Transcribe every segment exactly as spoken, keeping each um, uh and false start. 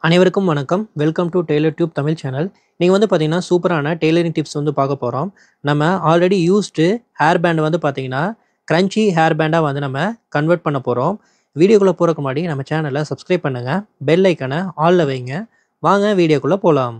அனைவருக்கும் வணக்கம். Welcome to TailorTubeTamil channel. நீங்க வந்து பார்த்தீங்கன்னா, சூப்பரான டெய்லரிங் டிப்ஸ் வந்து பார்க்க போறோம். நம்ம ஆல்ரெடி யூஸ்டு ஹேர் பேண்ட் வந்து பார்த்தீங்கன்னா, கிரன்ச்சி ஹேர் பேண்டா வந்து நம்ம கன்வெர்ட் பண்ண போறோம். வீடியோக்குள்ள போறதுக்கு முன்னாடி நம்ம சேனலை சப்ஸ்கிரைப் பண்ணுங்க. பெல் ஐகானை ஆல்ல வைங்க. வாங்க வீடியோக்குள்ள போலாம்.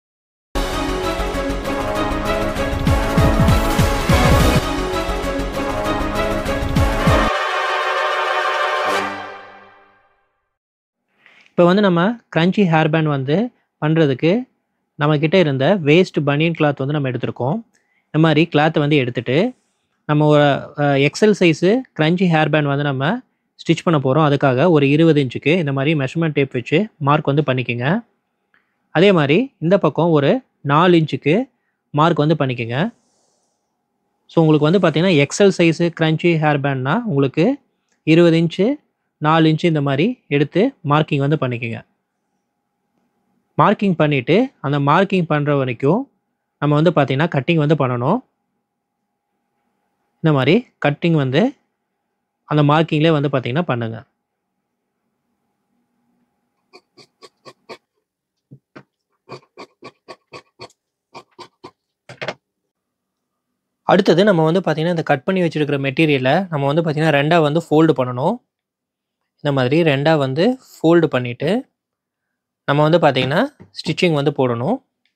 இப்போ வந்து நம்ம கிரன்ச்சி ஹேர் பேண்ட் வந்து பண்ணுறதுக்கு நம்மக்கிட்ட இருந்த வேஸ்ட் பனியன் கிளாத் வந்து நம்ம எடுத்திருக்கோம். இந்த மாதிரி கிளாத்தை வந்து எடுத்துட்டு நம்ம ஒரு XL size scrunchie hair band வந்து நம்ம ஸ்டிச் பண்ண போகிறோம். அதுக்காக ஒரு இருபது இன்ச்சுக்கு இந்த மாதிரி மெஷர்மெண்ட் டேப் வச்சு மார்க் வந்து பண்ணிக்கோங்க. அதே மாதிரி இந்த பக்கம் ஒரு நாலு இன்ச்சுக்கு மார்க் வந்து பண்ணிக்கோங்க. ஸோ உங்களுக்கு வந்து பார்த்தீங்கன்னா எக்ஸல் சைஸு கிரன்ச்சி ஹேர் பேண்ட்னா உங்களுக்கு இருபது இன்ச்சு நாலு இன்ச்சு இந்த மாதிரி எடுத்து மார்க்கிங் வந்து பண்ணிக்கோங்க. மார்க்கிங் பண்ணிவிட்டு அந்த மார்க்கிங் பண்ணுற வரைக்கும் நம்ம வந்து பார்த்திங்கன்னா கட்டிங் வந்து பண்ணணும். இந்த மாதிரி கட்டிங் வந்து அந்த மார்க்கிங்லேயே வந்து பார்த்திங்கன்னா பண்ணுங்கள். அடுத்தது நம்ம வந்து பார்த்திங்கன்னா இந்த கட் பண்ணி வச்சுருக்கிற மெட்டீரியலை நம்ம வந்து பார்த்திங்கன்னா ரெண்டாக வந்து ஃபோல்டு பண்ணணும். இந்த மாதிரி ரெண்டாக வந்து ஃபோல்டு பண்ணிவிட்டு நம்ம வந்து பார்த்திங்கன்னா ஸ்டிச்சிங் வந்து போடணும்.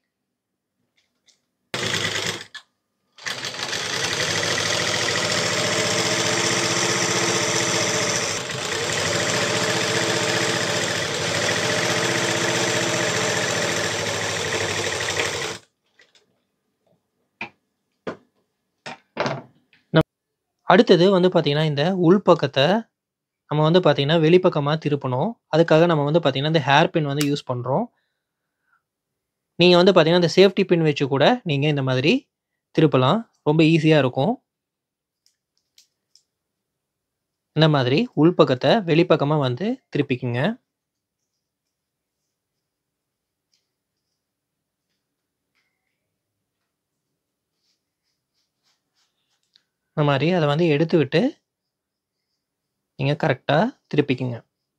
அடுத்தது வந்து பார்த்திங்கன்னா இந்த உள் பக்கத்தை நம்ம வந்து பார்த்திங்கன்னா வெளிப்பக்கமாக திருப்பணும். அதுக்காக நம்ம வந்து பார்த்திங்கன்னா இந்த ஹேர் பின் வந்து யூஸ் பண்ணுறோம். நீங்கள் வந்து பார்த்திங்கன்னா இந்த சேஃப்டி பின் வச்சு கூட நீங்கள் இந்த மாதிரி திருப்பலாம். ரொம்ப ஈஸியாக இருக்கும். இந்த மாதிரி உள் பக்கத்தை வெளிப்பக்கமாக வந்து திருப்பிக்குங்க. இந்த மாதிரி அதை வந்து எடுத்து விட்டு நீங்கள் கரெக்டாக திருப்பிக்குங்க.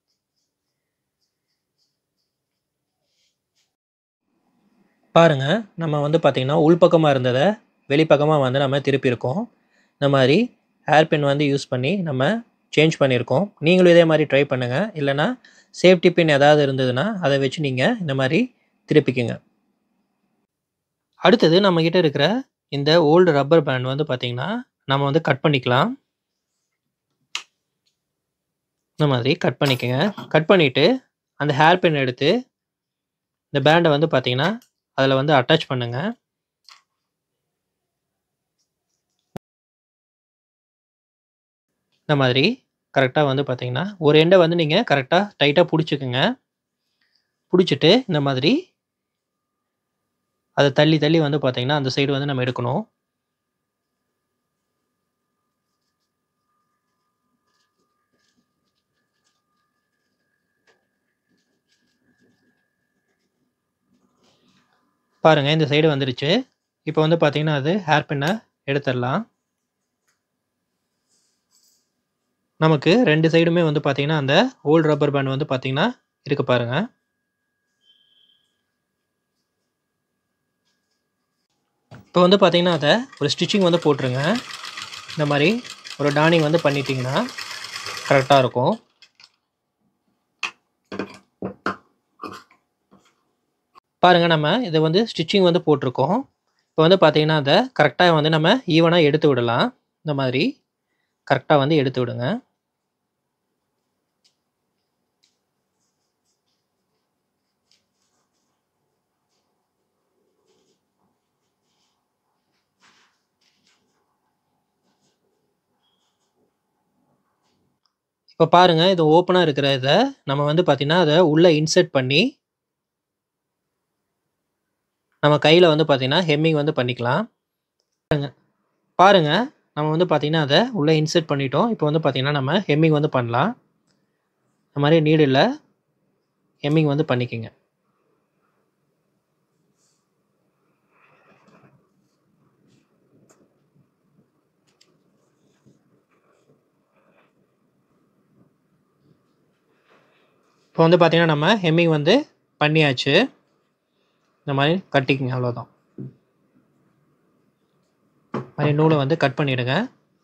பாருங்கள், நம்ம வந்து பார்த்திங்கன்னா உள்பக்கமாக இருந்ததை வெளிப்பக்கமாக வந்து நம்ம திருப்பியிருக்கோம். இந்த மாதிரி ஹேர் பின் வந்து யூஸ் பண்ணி நம்ம சேஞ்ச் பண்ணியிருக்கோம். நீங்களும் இதே மாதிரி ட்ரை பண்ணுங்கள். இல்லைனா சேஃப்டி பின் ஏதாவது இருந்ததுன்னா அதை வச்சு நீங்கள் இந்த மாதிரி திருப்பிக்குங்க. அடுத்தது நம்மக்கிட்ட இருக்கிற இந்த ஓல்டு ரப்பர் பேண்ட் வந்து பார்த்திங்கன்னா நம்ம வந்து கட் பண்ணிக்கலாம். இந்த மாதிரி கட் பண்ணிக்கோங்க. கட் பண்ணிவிட்டு அந்த ஹேர் பின் எடுத்து இந்த பேண்டை வந்து பார்த்திங்கன்னா அதில் வந்து அட்டாச் பண்ணுங்க. இந்த மாதிரி கரெக்டாக வந்து பார்த்திங்கன்னா ஒரு எண்டை வந்து நீங்கள் கரெக்டாக டைட்டாக பிடிச்சிக்குங்க. பிடிச்சிட்டு இந்த மாதிரி அதை தள்ளி தள்ளி வந்து பார்த்திங்கன்னா அந்த சைடு வந்து நம்ம எடுக்கணும். பாருங்கள், இந்த சைடு வந்துருச்சு. இப்போ வந்து பார்த்திங்கன்னா அது ஹேர் பின்னை எடுத்துடலாம். நமக்கு ரெண்டு சைடுமே வந்து பார்த்திங்கன்னா அந்த ஓல்டு ரப்பர் பேண்ட் வந்து பார்த்திங்கன்னா இருக்கு பாருங்கள். இப்போ வந்து பார்த்திங்கன்னா அதை ஒரு ஸ்டிச்சிங் வந்து போட்டுருங்க. இந்த மாதிரி ஒரு டானிங் வந்து பண்ணிட்டீங்கன்னா கரெக்டாக இருக்கும். பாருங்கள், நம்ம இதை வந்து ஸ்டிச்சிங் வந்து போட்டிருக்கோம். இப்போ வந்து பார்த்திங்கன்னா அதை கரெக்டாக வந்து நம்ம ஈவனாக எடுத்து விடலாம். இந்த மாதிரி கரெக்டாக வந்து எடுத்து விடுங்க. இப்போ பாருங்கள், இது ஓப்பனாக இருக்கிற இதை நம்ம வந்து பார்த்திங்கன்னா அதை உள்ளே இன்சர்ட் பண்ணி நம்ம கையில் வந்து பார்த்திங்கன்னா ஹெம்மிங் வந்து பண்ணிக்கலாம். பாருங்கள், நம்ம வந்து பார்த்திங்கன்னா அதை உள்ளே இன்சர்ட் பண்ணிட்டோம். இப்போ வந்து பார்த்திங்கன்னா நம்ம ஹெம்மிங் வந்து பண்ணலாம். இந்த மாதிரி நீடில் ஹெம்மிங் வந்து பண்ணிக்கோங்க. இப்போ வந்து பார்த்திங்கன்னா நம்ம ஹெம்மிங் வந்து பண்ணியாச்சு. இந்த மாதிரி கட்டிக்குங்க அவ்வளோதான். மாதிரி நூலை வந்து கட் பண்ணிவிடுங்க.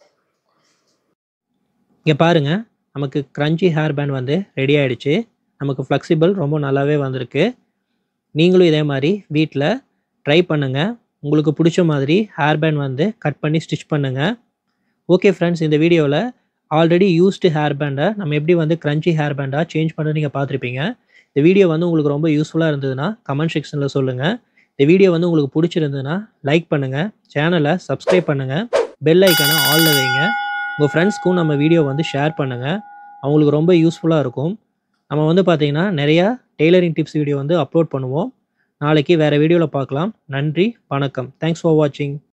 இங்கே பாருங்கள், நமக்கு க்ரன்ச்சி ஹேர் பேண்ட் வந்து ரெடி ஆகிடுச்சு. நமக்கு ஃப்ளெக்சிபிள் ரொம்ப நல்லாவே வந்திருக்கு. நீங்களும் இதே மாதிரி வீட்டில் ட்ரை பண்ணுங்கள். உங்களுக்கு பிடிச்ச மாதிரி ஹேர் பேண்ட் வந்து கட் பண்ணி ஸ்டிச் பண்ணுங்கள். ஓகே ஃப்ரெண்ட்ஸ், இந்த வீடியோவில் ஆல்ரெடி யூஸ்டு ஹேர் பேண்டை நம்ம எப்படி வந்து க்ரன்ச்சி ஹேர் பேண்டாக சேஞ்ச் பண்ண நீங்கள் பார்த்துருப்பீங்க. இந்த வீடியோ வந்து உங்களுக்கு ரொம்ப யூஸ்ஃபுல்லாக இருந்ததுன்னா கமெண்ட் செக்ஷனில் சொல்லுங்கள். இந்த வீடியோ வந்து உங்களுக்கு பிடிச்சிருந்ததுன்னா லைக் பண்ணுங்கள், சேனலை சப்ஸ்கிரைப் பண்ணுங்கள், பெல் ஐக்கானை ஆலில் வைங்க. உங்கள் ஃப்ரெண்ட்ஸ்க்கும் நம்ம வீடியோ வந்து ஷேர் பண்ணுங்கள். அவங்களுக்கு ரொம்ப யூஸ்ஃபுல்லாக இருக்கும். நம்ம வந்து பார்த்திங்கன்னா நிறையா டெய்லரிங் டிப்ஸ் வீடியோ வந்து அப்லோட் பண்ணுவோம். நாளைக்கு வேறு வீடியோவில் பார்க்கலாம். நன்றி, வணக்கம். தேங்க்ஸ் ஃபார் வாட்சிங்.